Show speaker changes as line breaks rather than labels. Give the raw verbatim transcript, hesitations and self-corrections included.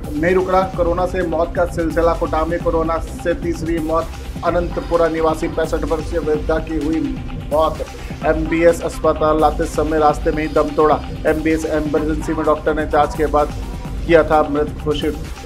नहीं रुकना कोरोना से मौत का सिलसिला। कोटा में कोरोना से तीसरी मौत, अनंतपुरा निवासी पैंसठ वर्षीय वृद्धा की हुई मौत। एमबीएस अस्पताल लाते समय रास्ते में ही दम तोड़ा। एमबीएस इमरजेंसी में डॉक्टर ने जांच के बाद किया था मृत घोषित।